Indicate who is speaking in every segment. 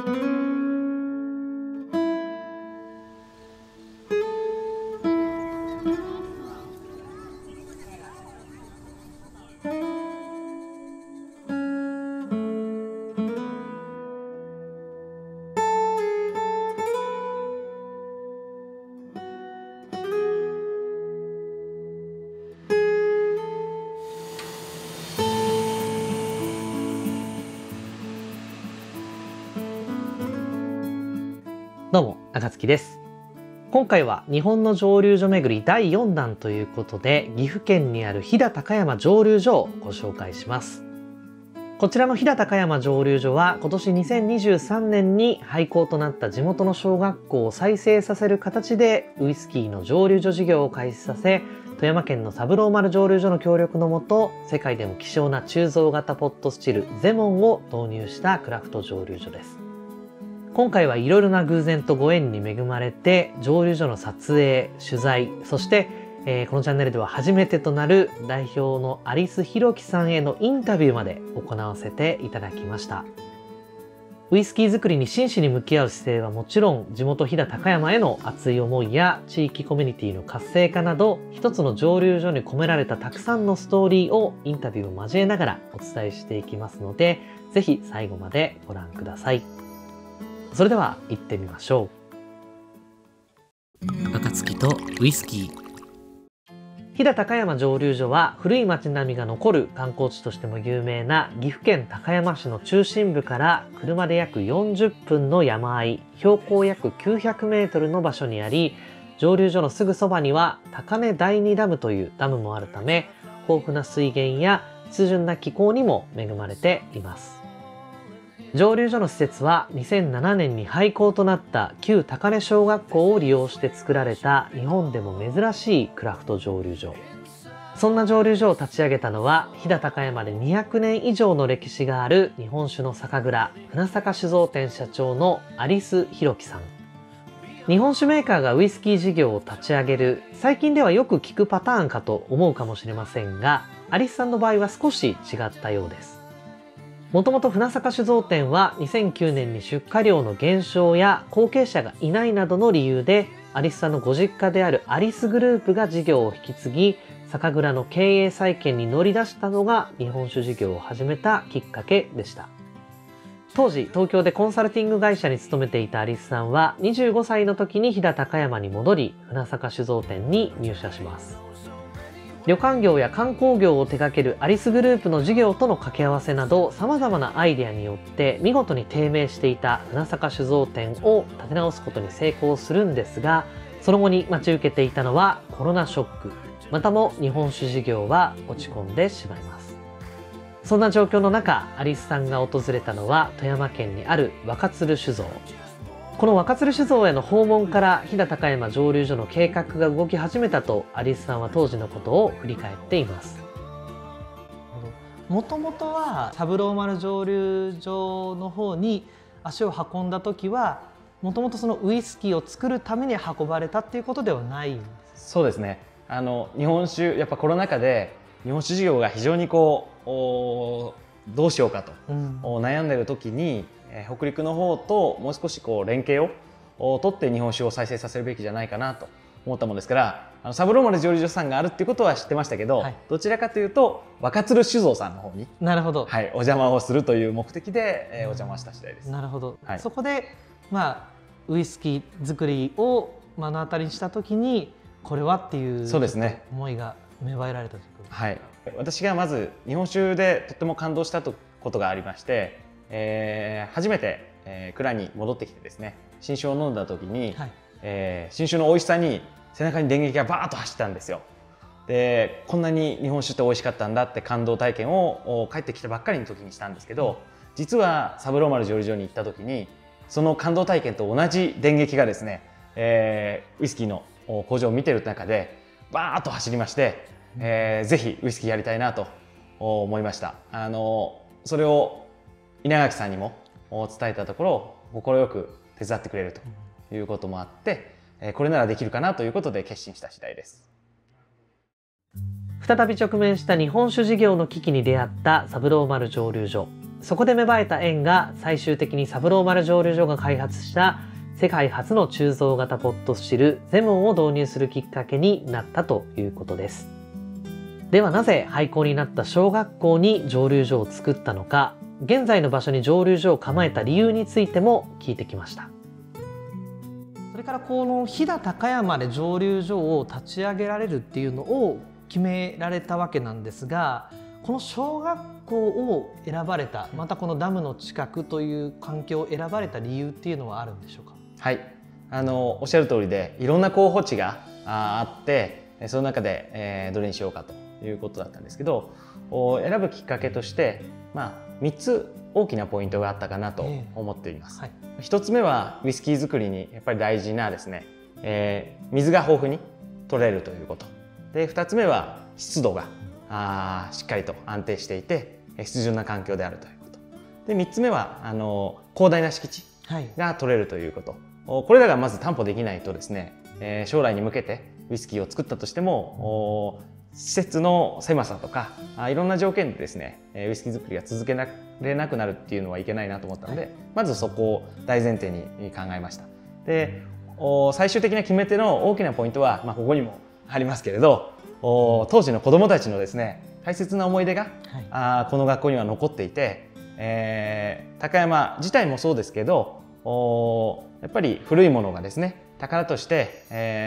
Speaker 1: どうも、中月です。今回は日本の蒸留所巡り第4弾ということで、岐阜県にある飛騨高山蒸留所をご紹介します。こちらの飛騨高山蒸留所は今年2023年に廃校となった地元の小学校を再生させる形でウイスキーの蒸留所事業を開始させ、富山県の三郎丸蒸留所の協力のもと、世界でも希少な鋳造型ポットスチルゼモンを導入したクラフト蒸留所です。今回はいろいろな偶然とご縁に恵まれて、蒸留所の撮影、取材、そして、このチャンネルでは初めてとなる代表の有栖弘樹さんへのインタビューまで行わせていただきました。ウイスキー作りに真摯に向き合う姿勢はもちろん、地元飛騨高山への熱い思いや地域コミュニティの活性化など、一つの蒸留所に込められたたくさんのストーリーをインタビューを交えながらお伝えしていきますので、ぜひ最後までご覧ください。それでは行ってみましょう。暁とウイスキー。飛騨高山蒸留所は古い町並みが残る観光地としても有名な岐阜県高山市の中心部から車で約40分の山あい、標高約900メートルの場所にあり、蒸留所のすぐそばには高根第二ダムというダムもあるため、豊富な水源や湿潤な気候にも恵まれています。蒸留所の施設は2007年に廃校となった旧高根小学校を利用して作られた日本でも珍しいクラフト蒸留所。そんな蒸留所を立ち上げたのは飛騨高山で200年以上の歴史がある日本酒の酒蔵船坂酒造店社長の有栖弘樹さん。日本酒メーカーがウイスキー事業を立ち上げる、最近ではよく聞くパターンかと思うかもしれませんが、有栖さんの場合は少し違ったようです。もともと船坂酒造店は2009年に出荷量の減少や後継者がいないなどの理由で、有栖さんのご実家である有栖グループが事業を引き継ぎ、酒蔵の経営再建に乗り出したのが日本酒事業を始めたきっかけでした。当時、東京でコンサルティング会社に勤めていた有栖さんは25歳の時に飛騨高山に戻り、船坂酒造店に入社します。旅館業や観光業を手掛ける有栖グループの事業との掛け合わせなど様々なアイデアによって見事に低迷していた船坂酒造店を立て直すことに成功するんですが、その後に待ち受けていたのはコロナショック、またも日本酒事業は落ち込んでしまいます。そんな状況の中、有栖さんが訪れたのは富山県にある若鶴酒造。この若鶴酒造への訪問から飛騨高山蒸留所の計画が動き始めたと有栖さんは当時のことを振り返っています。
Speaker 2: もともとは三郎丸蒸留所の方に足を運んだ時は、もともとそのウイスキーを作るために運ばれたっていうことではないんです。
Speaker 3: そうですね。日本酒、やっぱコロナ禍で日本酒事業が非常にどうしようかと、悩んでいる時に、北陸の方ともう少し連携を取って日本酒を再生させるべきじゃないかなと思ったものですから、三郎丸蒸留所さんがあるっていうことは知ってましたけど、どちらかというと若鶴酒造さんの方に、
Speaker 2: なるほど、
Speaker 3: お邪魔をするという目的で、お邪魔した次第です。
Speaker 2: なるほど、そこで、ウイスキー作りを目の当たりにした時にこれはっていう思いが芽生えられたということですね。
Speaker 3: 私がまず日本酒でとっても感動したことがありまして、初めて、蔵に戻ってきてですね、新酒を飲んだ時に、新酒の美味しさに背中に電撃がバーッと走ったんですよ。で、こんなに日本酒って美味しかったんだって感動体験を帰ってきたばっかりの時にしたんですけど、実は三郎丸蒸留所に行った時にその感動体験と同じ電撃がですね、ウイスキーの工場を見てる中でバーッと走りまして、ぜひウイスキーやりたいなと思いました。それを稲垣さんにも伝えたところ、快く手伝ってくれるということもあって、これならできるかなということで決心した次第です。
Speaker 1: 再び直面した日本酒事業の危機に出会った三郎丸蒸留所。 そこで芽生えた縁が最終的に三郎丸蒸留所が開発した世界初の鋳造型ポットスチルゼモンを導入するきっかけになったということです。ではなぜ廃校になった小学校に蒸留所を作ったのか、現在の場所に蒸留所を構えた理由についても聞いてきました。
Speaker 2: それからこの飛騨高山で蒸留所を立ち上げられるっていうのを決められたわけなんですが、この小学校を選ばれた、またこのダムの近くという環境を選ばれた理由っていうのはあるんでしょうか？
Speaker 3: はい、おっしゃる通りでいろんな候補地があって、その中で、どれにしようかということだったんですけど、選ぶきっかけとして、3つ大きなポイントがあったかなと思っています。1つ目はウイスキー作りにやっぱり大事なですね、水が豊富に取れるということで、2つ目は湿度がしっかりと安定していて湿潤な環境であるということで、3つ目は広大な敷地が取れるということ、これらがまず担保できないとですね、将来に向けてウイスキーを作ったとしても施設の狭さとかいろんな条件でですねウイスキー作りが続けられなくなるっていうのはいけないなと思ったので、まずそこを大前提に考えました。で、最終的な決め手の大きなポイントは、ここにもありますけれど、当時の子どもたちのですね大切な思い出が、この学校には残っていて、高山自体もそうですけどやっぱり古いものがですね宝として、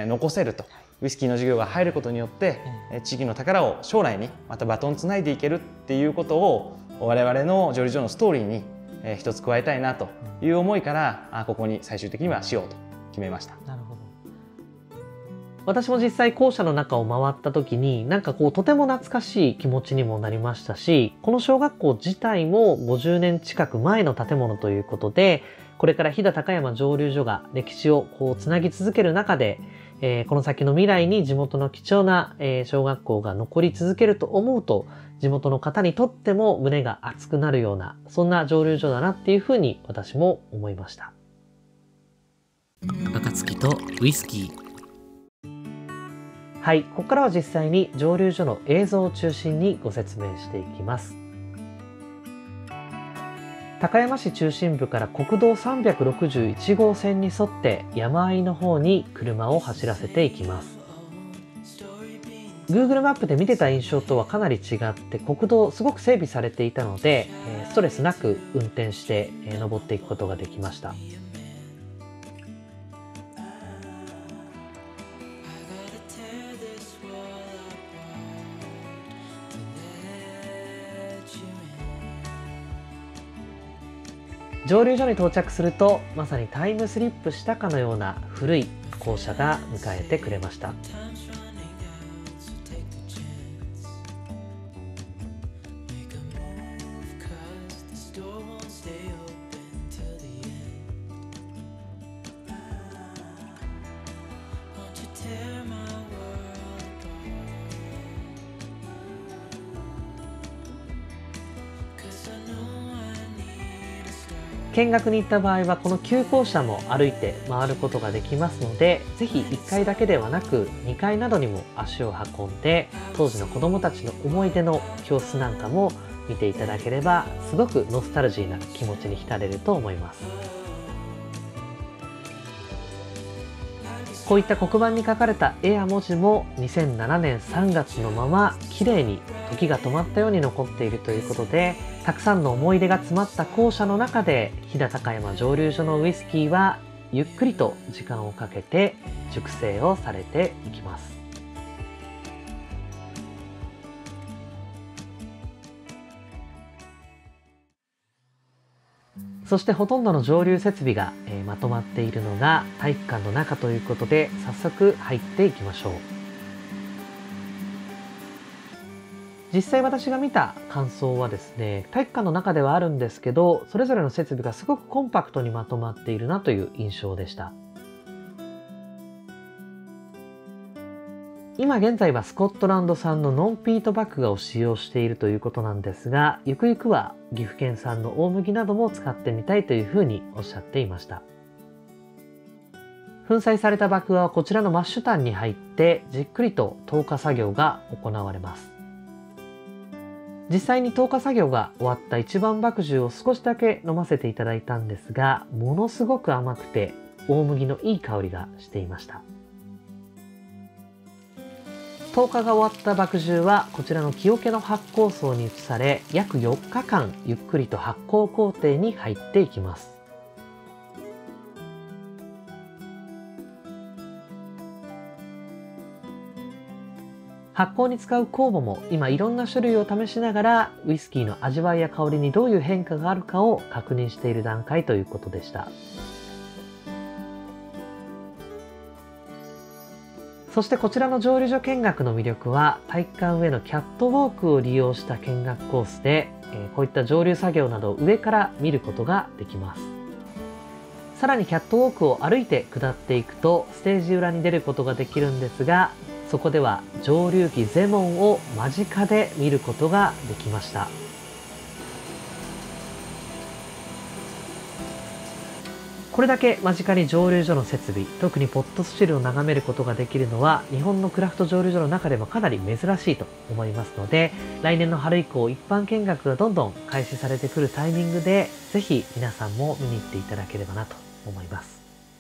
Speaker 3: 残せると、ウイスキーの授業が入ることによって地域の宝を将来にまたバトンつないでいけるっていうことを我々の蒸留所のストーリーに一つ加えたいなという思いからここに最終的にはしようと決めました。
Speaker 2: なるほど。
Speaker 1: 私も実際校舎の中を回った時にとても懐かしい気持ちにもなりましたし、この小学校自体も50年近く前の建物ということで、これから飛騨高山蒸留所が歴史をつなぎ続ける中で、この先の未来に地元の貴重な、小学校が残り続けると思うと、地元の方にとっても胸が熱くなるような、そんな蒸留所だなっていうふうに私も思いました。暁とウイスキー。はい、ここからは実際に蒸留所の映像を中心にご説明していきます。高山市中心部から国道361号線に沿って山あいの方に車を走らせていきます。Google マップで見てた印象とはかなり違って、国道すごく整備されていたので、ストレスなく運転して登っていくことができました。蒸留所に到着すると、まさにタイムスリップしたかのような古い校舎が迎えてくれました。見学に行った場合はこの旧校舎も歩いて回ることができますので、ぜひ1階だけではなく2階などにも足を運んで、当時の子どもたちの思い出の教室なんかも見ていただければ、すごくノスタルジーな気持ちに浸れると思います。こういった黒板に書かれた絵や文字も2007年3月のまま綺麗に時が止まったように残っているということで、たくさんの思い出が詰まった校舎の中で飛騨高山蒸留所のウイスキーはゆっくりと時間をかけて熟成をされていきます。そしてほとんどの蒸留設備が、まとまっているのが体育館の中ということで、早速入っていきましょう。実際私が見た感想はですね、体育館の中ではあるんですけど、それぞれの設備がすごくコンパクトにまとまっているなという印象でした。今現在はスコットランド産のノンピート麦芽を使用しているということなんですが、ゆくゆくは岐阜県産の大麦なども使ってみたいというふうにおっしゃっていました。粉砕された麦芽はこちらのマッシュタンに入ってじっくりと投下作業が行われます。 実際に投下作業が終わった一番麦汁を少しだけ飲ませていただいたんですが、ものすごく甘くて大麦のいい香りがしていました。投下が終わった麦汁はこちらの木桶の発酵槽に移され、約4日間ゆっくりと発酵工程に入っていきます。発酵に使う酵母も今いろんな種類を試しながらウイスキーの味わいや香りにどういう変化があるかを確認している段階ということでした。そしてこちらの蒸留所見学の魅力は、体育館上のキャットウォークを利用した見学コースで、こういった蒸留作業などを上から見ることができます。さらにキャットウォークを歩いて下っていくとステージ裏に出ることができるんですが、そこでは蒸留機ゼモンを間近で見ることができました。これだけ間近に蒸留所の設備、特にポットスチルを眺めることができるのは日本のクラフト蒸留所の中でもかなり珍しいと思いますので、来年の春以降一般見学がどんどん開始されてくるタイミングでぜひ皆さんも見に行っていただければなと思います。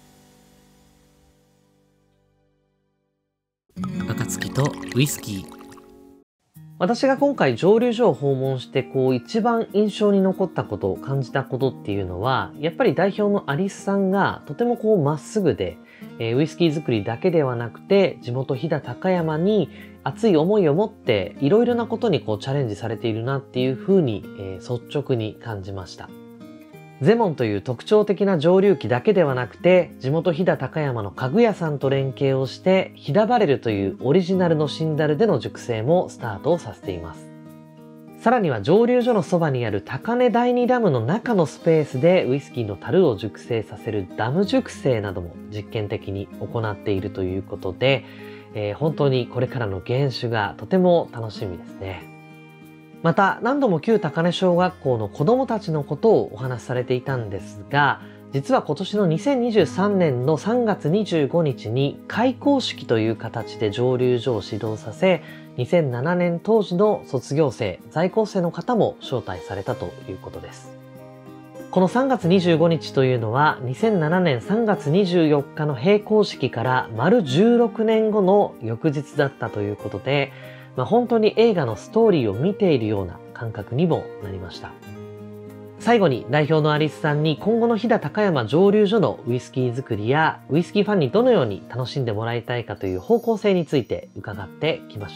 Speaker 1: 暁とウイスキー。私が今回蒸留所を訪問して一番印象に残ったことを感じたことっていうのは、やっぱり代表のアリスさんがとてもまっすぐで、ウイスキー作りだけではなくて地元飛騨高山に熱い思いを持っていろいろなことにチャレンジされているなっていうふうに、率直に感じました。ゼモンという特徴的な蒸留機だけではなくて、地元飛騨高山の家具屋さんと連携をして飛騨バレルというオリジナルのシンダルでの熟成もスタートをさせています。さらには蒸留所のそばにある高根第2ダムの中のスペースでウイスキーの樽を熟成させるダム熟成なども実験的に行っているということで、本当にこれからの原酒がとても楽しみですね。また何度も旧高根小学校の子どもたちのことをお話しされていたんですが、実は今年の2023年の3月25日に開校式という形で蒸留所を始動させ、2007年当時の卒業生、在校生の方も招待されたということです。この3月25日というのは2007年3月24日の閉校式から丸16年後の翌日だったということで、本当に映画のストーリーを見ているような感覚にもなりました。最後に代表のアリスさんに今後の飛騨高山蒸留所のウイスキー作りやウイスキーファンにどのように楽しんでもらいたいかという方向性について伺ってきました。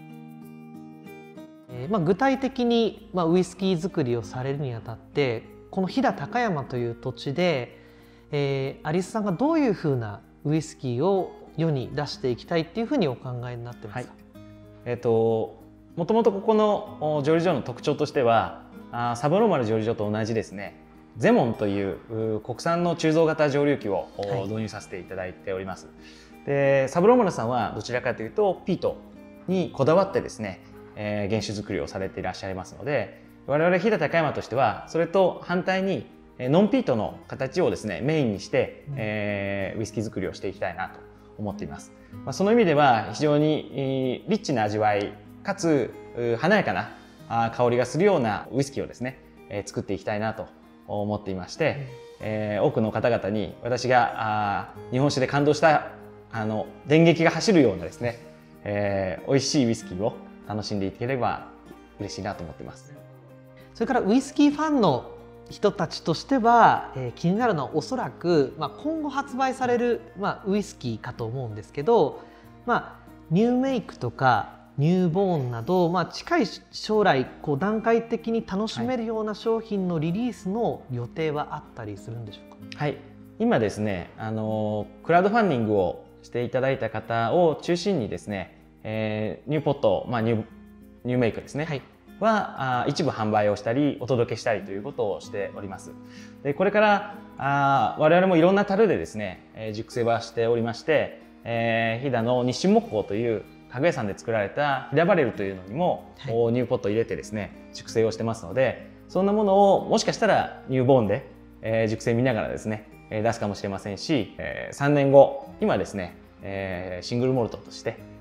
Speaker 2: 具体的にウイスキー作りをされるにあたって、この飛騨高山という土地で、アリスさんがどういうふうなウイスキーを世に出していきたいっていうふうにお考えになってますか？
Speaker 3: もともとここの蒸留所の特徴としては、サブローマル蒸留所と同じですね、ゼモンという国産の鋳造型蒸留機を導入させていただいております。で、サブローマルさんはどちらかというとピートにこだわってですね、原酒作りをされていらっしゃいますので、我々飛騨高山としてはそれと反対にノンピートの形をですねメインにして、ウイスキー作りをしていきたいなと思っています。その意味では非常にリッチな味わいかつ華やかな香りがするようなウイスキーをですね作っていきたいなと思っていまして、多くの方々に私が日本酒で感動した電撃が走るようなですね、美味しいウイスキーを楽しんでいければ嬉しいなと思っています。
Speaker 2: それからウイスキーファンの人たちとしては、気になるのはおそらく、今後発売される、ウイスキーかと思うんですけど、ニューメイクとかニューボーンなど、近い将来段階的に楽しめるような商品のリリースの予定はあったりするんでしょうか？
Speaker 3: はい、今ですねクラウドファンディングをしていただいた方を中心にですね、ニューポット、ニューメイクですね、は一部販売をしたりお届けしたりということをしております。で、これから我々もいろんな樽でですね、熟成はしておりまして、飛騨の日清木工という家具屋さんで作られた飛騨バレルというのにも、ニューポットを入れてですね熟成をしてますので、そんなものをもしかしたらニューボーンで、熟成見ながらですね出すかもしれませんし、3年後今ですね、シングルモルトとして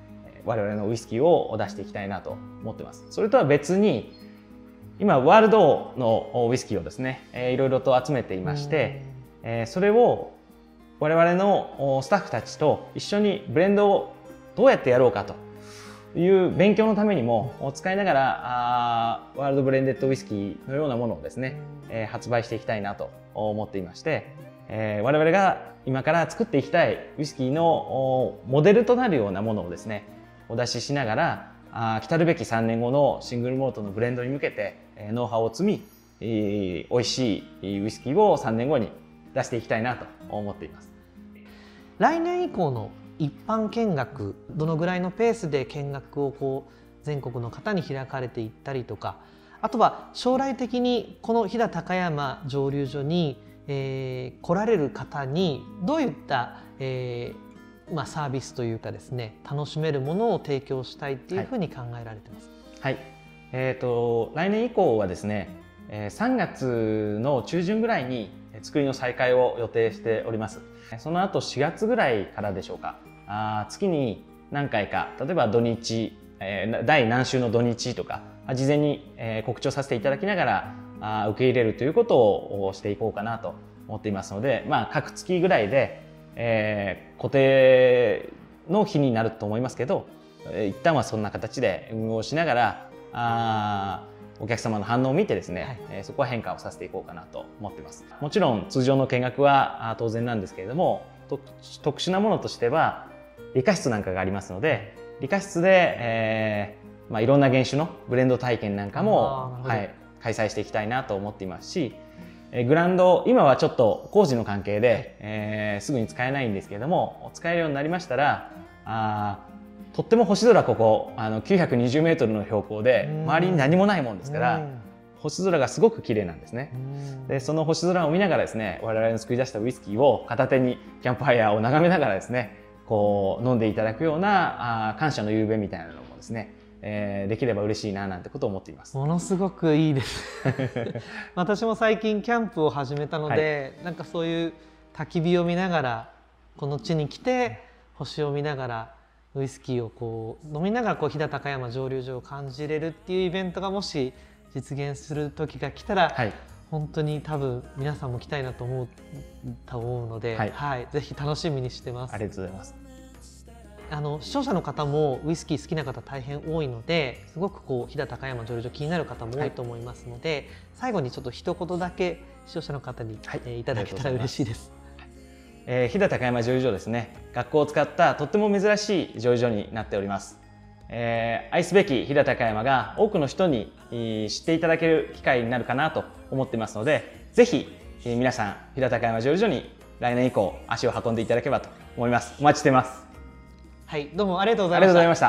Speaker 3: 我々のウイスキーを出していきたいなと思ってます。それとは別に今ワールドのウイスキーをですね、いろいろと集めていまして、それを我々のスタッフたちと一緒にブレンドをどうやってやろうかという勉強のためにも使いながらワールドブレンデッドウイスキーのようなものをですね、発売していきたいなと思っていまして、我々が今から作っていきたいウイスキーのモデルとなるようなものをですねお出ししながら来るべき3年後のシングルモルトのブレンドに向けてノウハウを積み美味しいウイスキーを3年後に出していきたいなと思っています。
Speaker 2: 来年以降の一般見学、どのぐらいのペースで見学を全国の方に開かれていったりとか、あとは将来的にこの飛騨高山蒸留所に、来られる方にどういった、サービスというかですね、楽しめるものを提供したいっていうふうに考えられてます。
Speaker 3: はい、来年以降はですね、3月の中旬ぐらいに作りの再開を予定しております。その後4月ぐらいからでしょうか、月に何回か、例えば土日、第何週の土日とか事前に告知をさせていただきながら受け入れるということをしていこうかなと思っていますので、各月ぐらいで、固定の日になると思いますけど、一旦はそんな形で運用しながらお客様の反応を見てですね、そこは変化をさせていこうかなと思っています。もちろん通常の見学は当然なんですけれども、特殊なものとしては理科室なんかがありますので、理科室で、いろんな原酒のブレンド体験なんかも、開催していきたいなと思っていますし、グラウンド今はちょっと工事の関係で、すぐに使えないんですけれども、使えるようになりましたらとっても星空、ここ920メートルの標高で周りに何もないもんですから、星空がすごく綺麗なんですね。でその星空を見ながらですね、我々の作り出したウイスキーを片手にキャンプファイヤーを眺めながらですね、飲んでいただくような感謝の夕べみたいなのもですね、できれば嬉しいななんてことを思っています。
Speaker 2: ものすごくいいです私も最近キャンプを始めたので、なんかそういう焚き火を見ながらこの地に来て星を見ながらウイスキーを飲みながら飛騨高山蒸留所を感じれるっていうイベントがもし実現する時が来たら、本当に多分皆さんも来たいなと思うので、ぜひ楽しみにしてます。
Speaker 3: ありがとうございます。
Speaker 2: 視聴者の方もウイスキー好きな方大変多いので、すごく飛騨高山蒸留所気になる方も多いと思いますので、最後にちょっと一言だけ視聴者の方に、いただけたら嬉しいです。
Speaker 3: 飛騨高山蒸留所ですね、学校を使ったとっても珍しい蒸留所になっております。愛すべき飛騨高山が多くの人に知っていただける機会になるかなと思ってますので、ぜひ皆さん飛騨高山蒸留所に来年以降足を運んでいただければと思います。お待ちしてます。
Speaker 2: はい、どうもありがとうございました。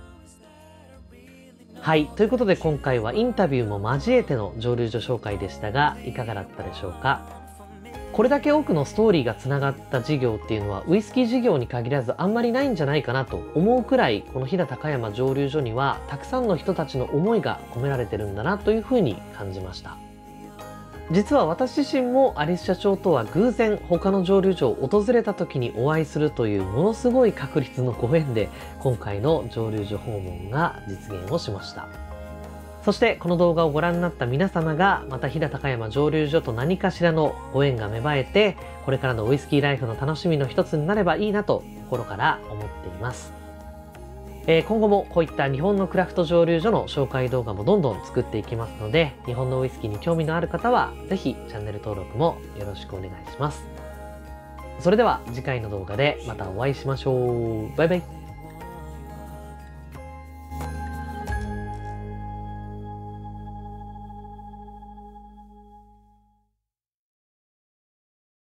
Speaker 1: はい、ということで今回はインタビューも交えての蒸留所紹介でしたが、いかがだったでしょうか。これだけ多くのストーリーがつながった事業っていうのはウイスキー事業に限らずあんまりないんじゃないかなと思うくらい、この飛騨高山蒸留所にはたくさんの人たちの思いが込められてるんだなというふうに感じました。実は私自身もアリス社長とは偶然他の蒸留所を訪れた時にお会いするというものすごい確率のご縁で今回の蒸留所訪問が実現をしました。そしてこの動画をご覧になった皆様がまた飛騨高山蒸留所と何かしらのご縁が芽生えて、これからのウイスキーライフの楽しみの一つになればいいなと心から思っています。今後もこういった日本のクラフト蒸留所の紹介動画もどんどん作っていきますので、日本のウイスキーに興味のある方はぜひチャンネル登録もよろしくお願いします。それでは次回の動画でまたお会いしましょう。バイバイ。